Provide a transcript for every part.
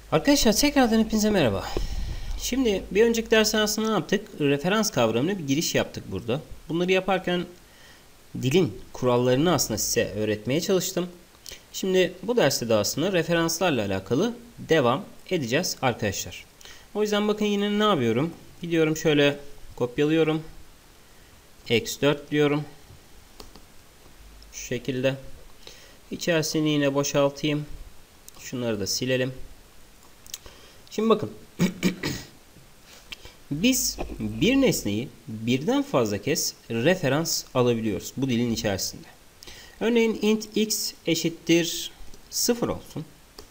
Arkadaşlar tekrardan hepinize merhaba. Şimdi bir önceki ders aslında ne yaptık? Referans kavramına bir giriş yaptık burada. Bunları yaparken dilin kurallarını aslında size öğretmeye çalıştım. Şimdi bu derste de aslında referanslarla alakalı devam edeceğiz arkadaşlar. O yüzden bakın yine ne yapıyorum? Gidiyorum şöyle kopyalıyorum. X4 diyorum. Şu şekilde. İçerisini yine boşaltayım. Şunları da silelim. Şimdi bakın. Biz bir nesneyi birden fazla kez referans alabiliyoruz bu dilin içerisinde. Örneğin int x eşittir 0 olsun.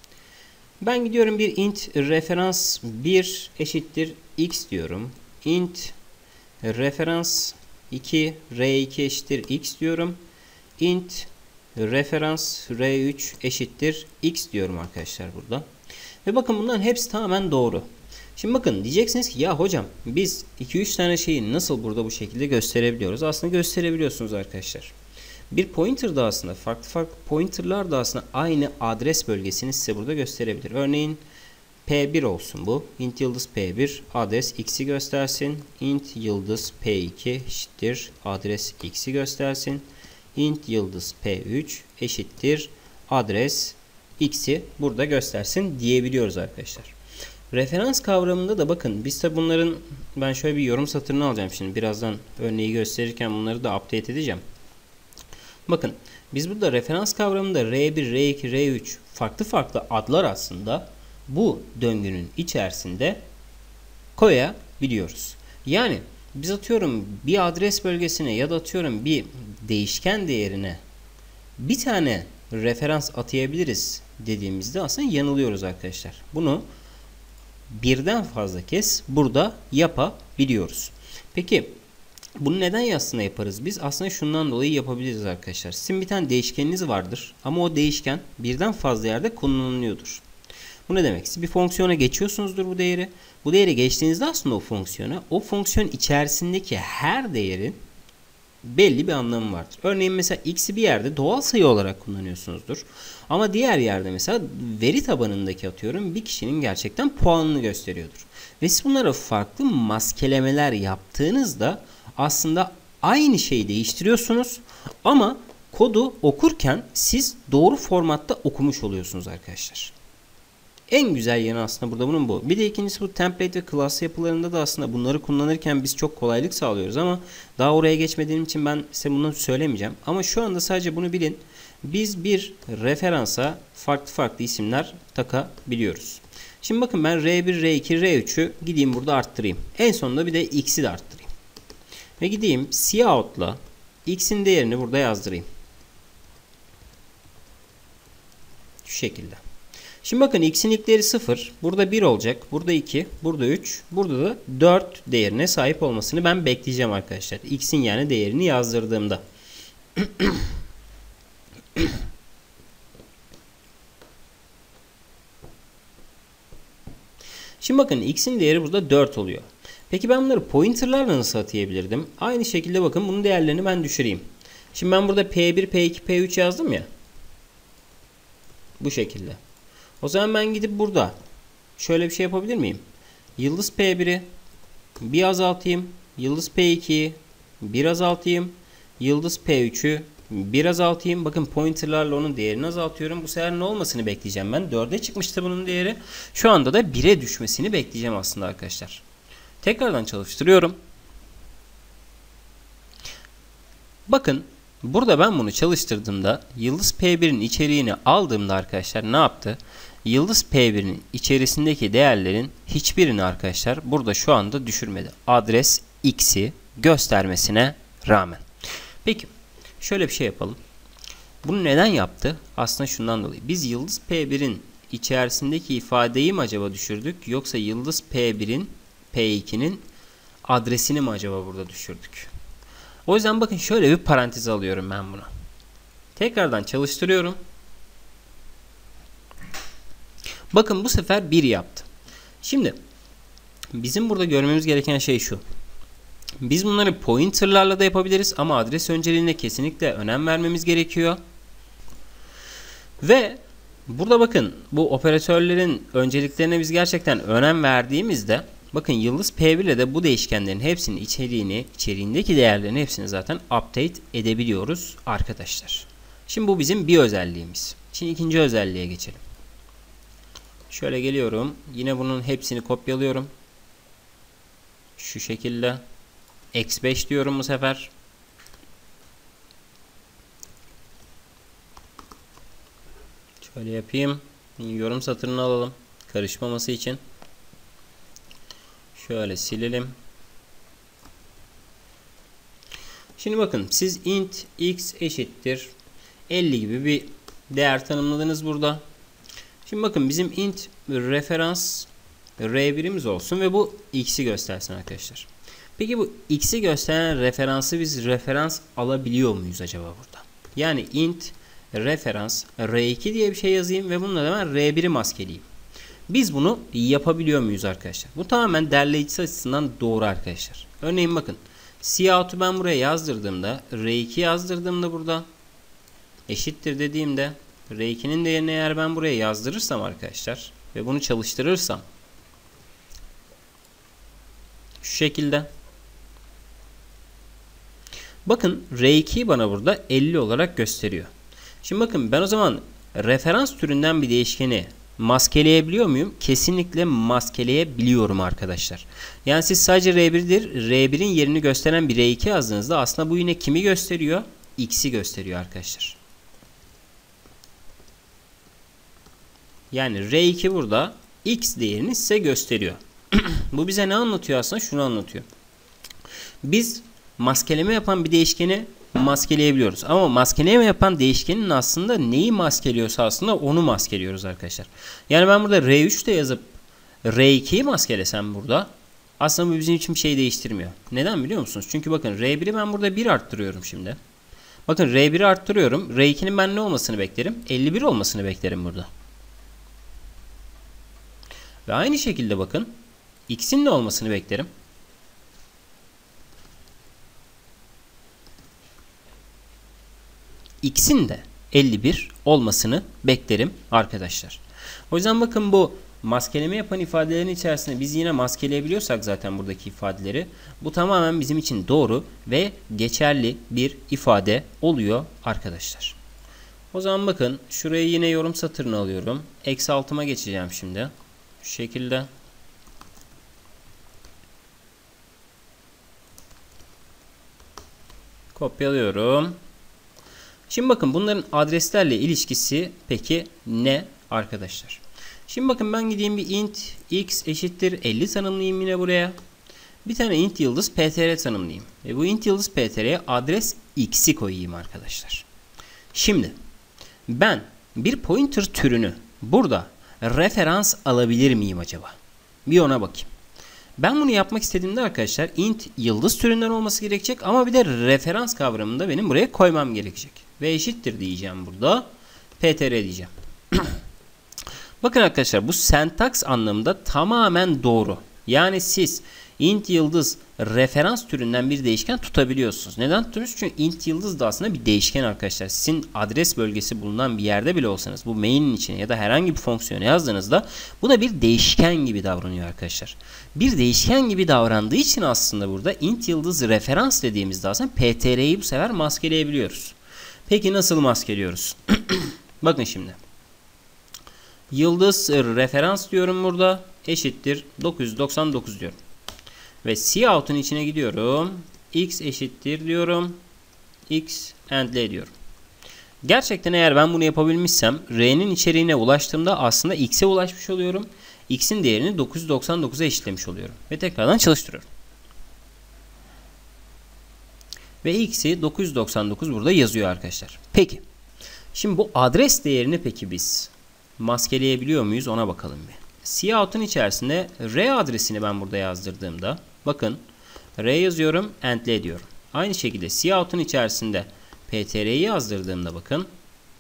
Ben gidiyorum bir int referans 1 eşittir x diyorum. Int referans 2 r2 eşittir x diyorum. Int referans r3 eşittir x diyorum arkadaşlar burada. Ve bakın bunların hepsi tamamen doğru. Şimdi bakın diyeceksiniz ki ya hocam biz 2-3 tane şeyi nasıl burada bu şekilde gösterebiliyoruz? Aslında gösterebiliyorsunuz arkadaşlar. Bir pointer da aslında farklı pointerlar da aslında aynı adres bölgesini size burada gösterebilir. Örneğin P1 olsun bu. Int yıldız P1 adres x'i göstersin. Int yıldız P2 eşittir adres x'i göstersin. Int yıldız P3 eşittir adres x'i burada göstersin diyebiliyoruz arkadaşlar. Referans kavramında da bakın biz de bunların ben şöyle bir yorum satırını alacağım şimdi birazdan örneği gösterirken bunları da update edeceğim. Bakın biz burada referans kavramında R1, R2, R3 farklı adlar aslında bu döngünün içerisinde koyabiliyoruz. Yani biz atıyorum bir adres bölgesine ya da atıyorum bir değişken değerine bir tane referans atayabiliriz dediğimizde aslında yanılıyoruz arkadaşlar. Bunu birden fazla kez burada yapabiliyoruz. Peki bunu neden aslında yaparız biz? Aslında şundan dolayı yapabiliriz arkadaşlar. Sizin bir tane değişkeniniz vardır ama o değişken birden fazla yerde kullanılıyordur. Bu ne demek? Siz bir fonksiyona geçiyorsunuzdur bu değeri. Bu değeri geçtiğinizde aslında o fonksiyon içerisindeki her değerin belli bir anlamı vardır. Örneğin mesela x'i bir yerde doğal sayı olarak kullanıyorsunuzdur. Ama diğer yerde mesela veri tabanındaki atıyorum bir kişinin gerçekten puanını gösteriyordur. Ve siz bunlara farklı maskelemeler yaptığınızda aslında aynı şeyi değiştiriyorsunuz ama kodu okurken siz doğru formatta okumuş oluyorsunuz arkadaşlar. En güzel yanı aslında burada bunun bu. Bir de ikincisi bu template ve class yapılarında da aslında bunları kullanırken biz çok kolaylık sağlıyoruz ama daha oraya geçmediğim için ben size bunu söylemeyeceğim. Ama şu anda sadece bunu bilin. Biz bir referansa farklı isimler takabiliyoruz. Şimdi bakın ben R1, R2, R3'ü gideyim burada arttırayım. En sonunda bir de X'i de arttırayım. Ve gideyim cout'la X'in değerini burada yazdırayım. Şu şekilde. Şimdi bakın x'in ilk değeri 0. Burada 1 olacak. Burada 2. Burada 3. Burada da 4 değerine sahip olmasını ben bekleyeceğim arkadaşlar. X'in yani değerini yazdırdığımda. Şimdi bakın x'in değeri burada 4 oluyor. Peki ben bunları pointerlarla nasıl atayabilirdim? Aynı şekilde bakın bunun değerlerini ben düşüreyim. Şimdi ben burada P1, P2, P3 yazdım ya. Bu şekilde. O zaman ben gidip burada şöyle bir şey yapabilir miyim? Yıldız P1'i bir azaltayım. Yıldız P2'yi bir azaltayım. Yıldız P3'ü bir azaltayım. Bakın pointerlarla onun değerini azaltıyorum. Bu sefer ne olmasını bekleyeceğim ben? 4'e çıkmıştı bunun değeri. Şu anda da 1'e düşmesini bekleyeceğim aslında arkadaşlar. Tekrardan çalıştırıyorum. Bakın burada ben bunu çalıştırdığımda Yıldız P1'in içeriğini aldığımda arkadaşlar ne yaptı? Yıldız P1'in içerisindeki değerlerin hiçbirini arkadaşlar burada şu anda düşürmedi. Adres x'i göstermesine rağmen. Peki şöyle bir şey yapalım. Bunu neden yaptı? Aslında şundan dolayı. Biz Yıldız P1'in içerisindeki ifadeyi mi acaba düşürdük? Yoksa Yıldız P1'in P2'nin adresini mi acaba burada düşürdük? O yüzden bakın şöyle bir parantez alıyorum ben bunu. Tekrardan çalıştırıyorum. Bakın bu sefer 1 yaptı. Şimdi bizim burada görmemiz gereken şey şu. Biz bunları pointerlarla da yapabiliriz ama adres önceliğine kesinlikle önem vermemiz gerekiyor. Ve Burada bakın bu operatörlerin önceliklerine biz gerçekten önem verdiğimizde bakın yıldız P1 ile de bu değişkenlerin hepsinin içeriğindeki değerlerin hepsini zaten update edebiliyoruz arkadaşlar. Şimdi bu bizim bir özelliğimiz. Şimdi ikinci özelliğe geçelim. Şöyle geliyorum. Yine bunun hepsini kopyalıyorum. Şu şekilde. X5 diyorum bu sefer. Şöyle yapayım. Yorum satırını alalım. Karışmaması için. Şöyle silelim. Şimdi bakın siz int x eşittir 50 gibi bir değer tanımladınız burada. Şimdi bakın bizim int referans r1'imiz olsun ve bu x'i göstersin arkadaşlar. Peki bu x'i gösteren referansı biz referans alabiliyor muyuz acaba burada? Yani int referans r2 diye bir şey yazayım ve bununla da ben r1'i maskeleyeyim. Biz bunu yapabiliyor muyuz arkadaşlar? Bu tamamen derleyicisi açısından doğru arkadaşlar. Örneğin bakın cout'u ben buraya yazdırdığımda r2 yazdırdığımda burada eşittir dediğimde r2'nin değerini eğer ben buraya yazdırırsam arkadaşlar ve bunu çalıştırırsam şu şekilde bakın r2'yi bana burada 50 olarak gösteriyor. Şimdi bakın ben o zaman referans türünden bir değişkeni maskeleyebiliyor muyum? Kesinlikle maskeleyebiliyorum arkadaşlar. Yani siz sadece R1'dir. R1'in yerini gösteren bir R2 yazdığınızda aslında bu yine kimi gösteriyor? X'i gösteriyor arkadaşlar. Yani R2 burada X değerini size gösteriyor. Bu bize ne anlatıyor aslında? Şunu anlatıyor. Biz maskeleme yapan bir değişkeni maskeleyebiliyoruz. Ama maskeleme yapan değişkenin aslında neyi maskeliyorsa aslında onu maskeliyoruz arkadaşlar. Yani ben burada R3 de yazıp R2'yi maskelesem burada aslında bu bizim için bir şey değiştirmiyor. Neden biliyor musunuz? Çünkü bakın R1'i ben burada 1 arttırıyorum şimdi. Bakın R1'i arttırıyorum. R2'nin ben ne olmasını beklerim? 51 olmasını beklerim burada. Ve aynı şekilde bakın X'in ne olmasını beklerim? X'in de 51 olmasını beklerim arkadaşlar. O yüzden bakın bu maskeleme yapan ifadelerin içerisinde biz yine maskeleyebiliyorsak zaten buradaki ifadeleri bu tamamen bizim için doğru ve geçerli bir ifade oluyor arkadaşlar. O zaman bakın şuraya yine yorum satırını alıyorum. Eksi altıma geçeceğim şimdi. Şu şekilde. Kopyalıyorum. Şimdi bakın bunların adreslerle ilişkisi peki ne arkadaşlar? Şimdi bakın ben gideyim bir int x eşittir 50 tanımlayayım yine buraya. Bir tane int yıldız ptr tanımlayayım. Ve bu int yıldız ptr'ye adres x'i koyayım arkadaşlar. Şimdi ben bir pointer türünü burada referans alabilir miyim acaba? Bir ona bakayım. Ben bunu yapmak istediğimde arkadaşlar int yıldız türünden olması gerekecek ama bir de referans kavramını da benim buraya koymam gerekecek. Ve eşittir diyeceğim burada. ptr diyeceğim. Bakın arkadaşlar bu sentaks anlamında tamamen doğru. Yani siz int yıldız referans türünden bir değişken tutabiliyorsunuz. Neden tutuyorsunuz? Çünkü int yıldız da aslında bir değişken arkadaşlar. Sizin adres bölgesi bulunan bir yerde bile olsanız bu main'in içine ya da herhangi bir fonksiyona yazdığınızda bu da bir değişken gibi davranıyor arkadaşlar. Bir değişken gibi davrandığı için aslında burada int yıldız referans dediğimizde aslında ptr'yi bu sefer maskeleyebiliyoruz. Peki nasıl maskeliyoruz? Bakın şimdi. Yıldız referans diyorum burada. Eşittir 999 diyorum. Ve cout'un içine gidiyorum. X eşittir diyorum. X endle diyorum. Gerçekten eğer ben bunu yapabilmişsem R'nin içeriğine ulaştığımda aslında X'e ulaşmış oluyorum. X'in değerini 999'a eşitlemiş oluyorum. Ve tekrardan çalıştırıyorum. Ve X'i 999 burada yazıyor arkadaşlar. Peki. Şimdi bu adres değerini peki biz maskeleyebiliyor muyuz ona bakalım bir. Cout'un içerisinde R adresini ben burada yazdırdığımda bakın R yazıyorum, endle diyorum. Aynı şekilde cout'un içerisinde ptr'yi yazdırdığımda bakın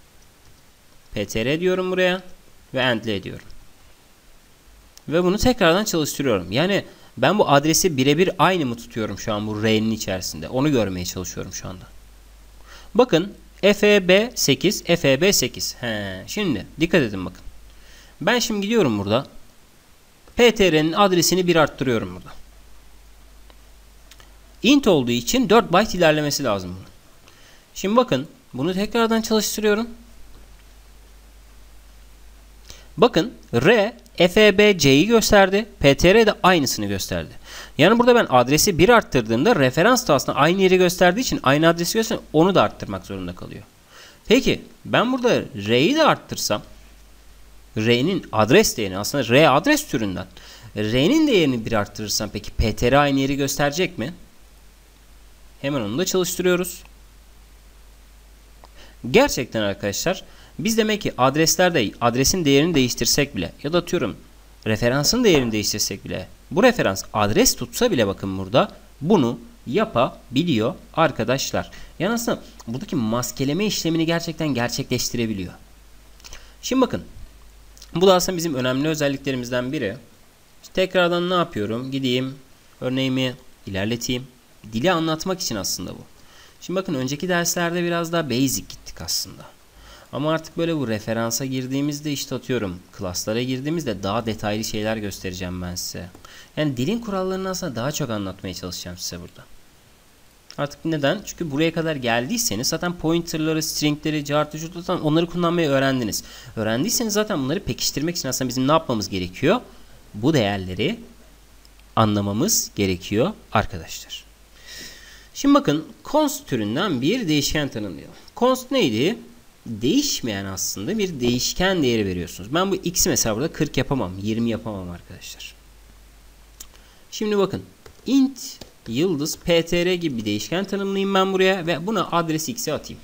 ptr diyorum buraya ve endle diyorum. Ve bunu tekrardan çalıştırıyorum. Yani ben bu adresi birebir aynı mı tutuyorum şu an bu R'nin içerisinde? Onu görmeye çalışıyorum şu anda. Bakın FEB8, FEB8. Şimdi dikkat edin bakın. Ben şimdi gidiyorum burada. PTR'nin adresini bir arttırıyorum burada. Int olduğu için 4 byte ilerlemesi lazım bunun. Şimdi bakın bunu tekrardan çalıştırıyorum. Bakın R FEBC'yi gösterdi. PTR de aynısını gösterdi. Yani burada ben adresi 1 arttırdığımda referans da aslında aynı yeri gösterdiği için aynı adresi gösterdiği için onu da arttırmak zorunda kalıyor. Peki ben burada R'yi de arttırsam, R'nin adres değerini aslında R adres türünden R'nin değerini 1 arttırırsam peki PTR aynı yeri gösterecek mi? Hemen onu da çalıştırıyoruz. Gerçekten arkadaşlar biz demek ki adreslerde adresin değerini değiştirsek bile ya da atıyorum referansın değerini değiştirsek bile bu referans adres tutsa bile bakın burada bunu yapabiliyor arkadaşlar. Yani aslında buradaki maskeleme işlemini gerçekten gerçekleştirebiliyor. Şimdi bakın bu da aslında bizim önemli özelliklerimizden biri. İşte tekrardan ne yapıyorum? Gideyim örneğimi ilerleteyim. Dili anlatmak için aslında bu. Şimdi bakın önceki derslerde biraz daha basic gittik aslında. Ama artık böyle bu referansa girdiğimizde işte atıyorum klaslara girdiğimizde daha detaylı şeyler göstereceğim ben size. Yani dilin kurallarını aslında daha çok anlatmaya çalışacağım size burada. Artık neden? Çünkü buraya kadar geldiyseniz zaten pointerları, stringleri, cartı, onları kullanmayı öğrendiniz. Öğrendiyseniz zaten bunları pekiştirmek için aslında bizim ne yapmamız gerekiyor? Bu değerleri anlamamız gerekiyor arkadaşlar. Şimdi bakın const türünden bir değişken tanımlayalım. Const neydi? Değişmeyen aslında bir değişken değeri veriyorsunuz. Ben bu x'i mesela burada 40 yapamam. 20 yapamam arkadaşlar. Şimdi bakın int yıldız ptr gibi bir değişken tanımlayayım ben buraya ve buna adres x'e atayım.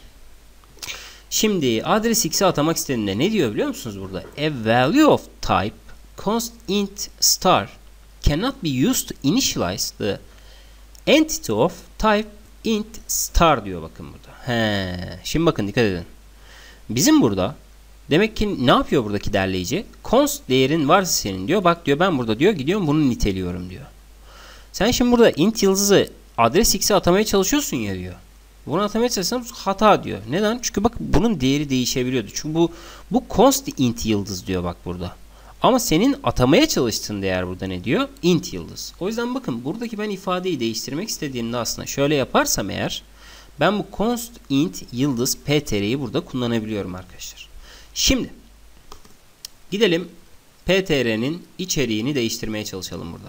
Şimdi adres x'e atamak istediğimde ne diyor biliyor musunuz burada? A value of type const int star cannot be used to initialize the entity of type int star diyor bakın burada. Şimdi bakın dikkat edin. Bizim burada demek ki ne yapıyor buradaki derleyici? Const değerin varsa senin diyor. Bak diyor ben burada diyor gidiyorum bunu niteliyorum diyor. Sen şimdi burada int yıldızı adres x'e atamaya çalışıyorsun ya diyor. Bunu atamaya çalışırsan hata diyor. Neden? Çünkü bak bunun değeri değişebiliyordu. Çünkü bu const int yıldız diyor bak burada. Ama senin atamaya çalıştığın değer burada ne diyor? Int yıldız. O yüzden bakın buradaki ben ifadeyi değiştirmek istediğimde aslında şöyle yaparsam eğer ben bu const int yıldız ptr'yi burada kullanabiliyorum arkadaşlar. Şimdi gidelim ptr'nin içeriğini değiştirmeye çalışalım burada.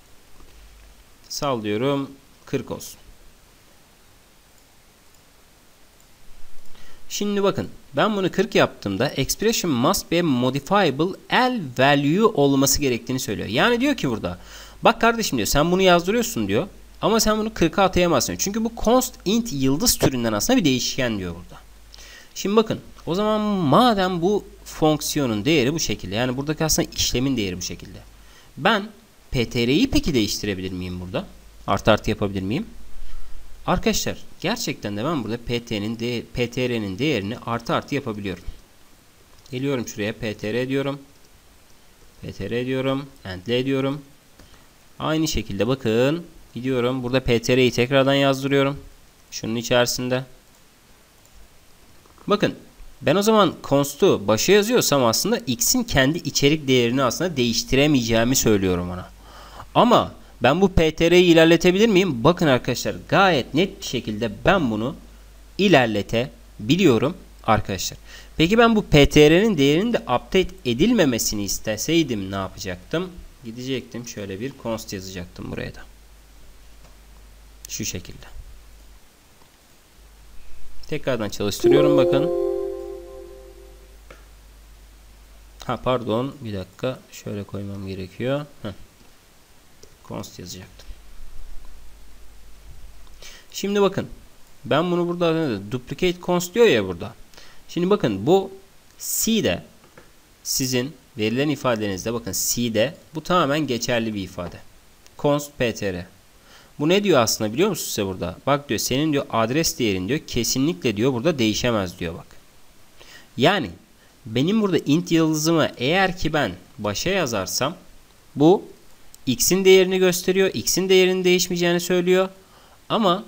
Sallıyorum 40 olsun. Şimdi bakın ben bunu 40 yaptığımda expression must be modifiable L value olması gerektiğini söylüyor. Yani diyor ki burada bak kardeşim diyor sen bunu yazdırıyorsun diyor ama sen bunu 40'a atayamazsın. Çünkü bu const int yıldız türünden aslında bir değişken diyor burada. Şimdi bakın o zaman madem bu fonksiyonun değeri bu şekilde yani buradaki aslında işlemin değeri bu şekilde. Ben ptr'yi peki değiştirebilir miyim burada? Artı yapabilir miyim? Arkadaşlar gerçekten de ben burada ptr'nin değerini artı yapabiliyorum. Geliyorum şuraya ptr diyorum. Ptr diyorum. Endle diyorum. Aynı şekilde bakın gidiyorum. Burada ptr'yi tekrardan yazdırıyorum. Şunun içerisinde. Bakın ben o zaman const'u başa yazıyorsam aslında x'in kendi içerik değerini aslında değiştiremeyeceğimi söylüyorum ona. Ama ben bu ptr'yi ilerletebilir miyim? Bakın arkadaşlar gayet net bir şekilde ben bunu ilerletebiliyorum arkadaşlar. Peki ben bu ptr'nin değerinin de update edilmemesini isteseydim ne yapacaktım? Gidecektim şöyle bir const yazacaktım buraya da. Şu şekilde. Tekrardan çalıştırıyorum bakın. Pardon bir dakika şöyle koymam gerekiyor. Const yazacaktım. Şimdi bakın ben bunu burada duplicate const diyor ya burada. Şimdi bakın bu C'de sizin verilen ifadenizde bakın C'de bu tamamen geçerli bir ifade. Const ptr. Bu ne diyor aslında biliyor musunuz size burada? Bak diyor senin diyor adres değerin diyor kesinlikle diyor burada değişemez diyor bak. Yani benim burada int yıldızımı eğer ki ben başa yazarsam bu x'in değerini gösteriyor. X'in değerinin değişmeyeceğini söylüyor. Ama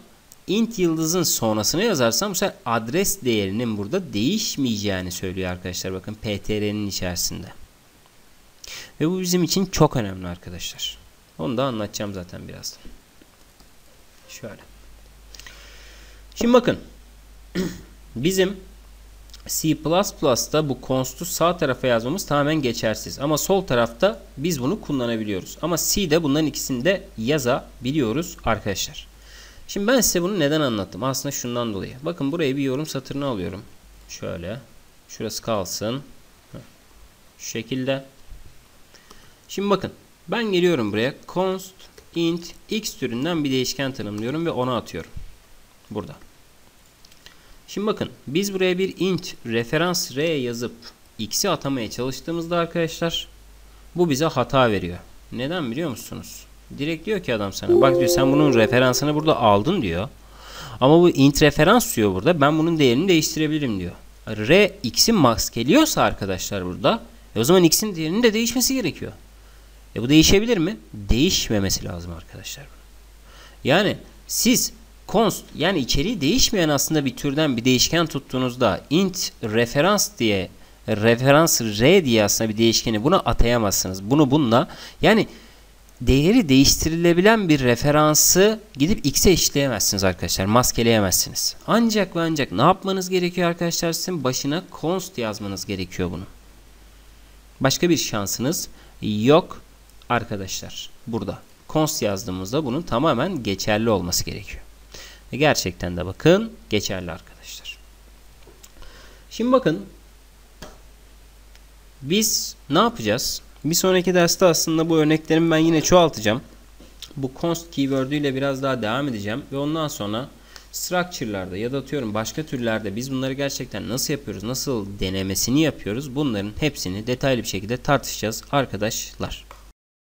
int yıldızın sonrasına yazarsam bu sefer adres değerinin burada değişmeyeceğini söylüyor arkadaşlar. Bakın ptr'nin içerisinde. Ve bu bizim için çok önemli arkadaşlar. Onu da anlatacağım zaten birazdan. Şöyle. Şimdi bakın. Bizim C++'da bu const'u sağ tarafa yazmamız tamamen geçersiz. Ama sol tarafta biz bunu kullanabiliyoruz. Ama C'de bunların ikisini de yazabiliyoruz arkadaşlar. Şimdi ben size bunu neden anlattım? Aslında şundan dolayı. Bakın buraya bir yorum satırını alıyorum. Şöyle. Şurası kalsın. Şu şekilde. Şimdi bakın. Ben geliyorum buraya. Const int x türünden bir değişken tanımlıyorum ve ona atıyorum. Burada. Şimdi bakın. Biz buraya bir int referans r yazıp x'i atamaya çalıştığımızda arkadaşlar bu bize hata veriyor. Neden biliyor musunuz? Direkt diyor ki adam sana, bak diyor, sen bunun referansını burada aldın diyor. Ama bu int referans diyor burada. Ben bunun değerini değiştirebilirim diyor. R x'i maskeliyorsa arkadaşlar burada. O zaman x'in değerinin de değişmesi gerekiyor. Bu değişebilir mi? Değişmemesi lazım arkadaşlar. Yani siz const, yani içeriği değişmeyen aslında bir türden bir değişken tuttuğunuzda int referans diye, referans r diye aslında bir değişkeni buna atayamazsınız. Bunu bununla, yani değeri değiştirilebilen bir referansı gidip x'e eşitleyemezsiniz arkadaşlar. Maskeleyemezsiniz. Ancak ve ancak ne yapmanız gerekiyor arkadaşlar? Sizin başına const yazmanız gerekiyor bunu. Başka bir şansınız yok arkadaşlar. Burada const yazdığımızda bunun tamamen geçerli olması gerekiyor. Ve gerçekten de bakın geçerli arkadaşlar. Şimdi bakın biz ne yapacağız? Bir sonraki derste aslında bu örneklerimi ben yine çoğaltacağım. Bu const keyword ile biraz daha devam edeceğim. Ve ondan sonra structure'larda ya da atıyorum başka türlerde biz bunları gerçekten nasıl yapıyoruz, nasıl denemesini yapıyoruz, bunların hepsini detaylı bir şekilde tartışacağız arkadaşlar.